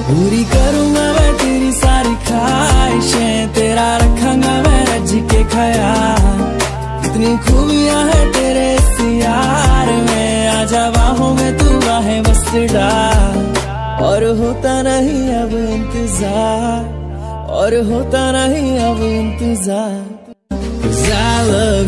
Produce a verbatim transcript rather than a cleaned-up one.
पूरी करूंगा मैं तेरी सारी ख्वाहिशें, तेरा रखूंगा मैं रज के ख्याल। कितनी खूबियां है तेरे इस यार में, आजा बाहों में तू बाहें बस डाल। और होता नहीं अब इंतजार, और होता नहीं अब इंतजार। 'Cause I love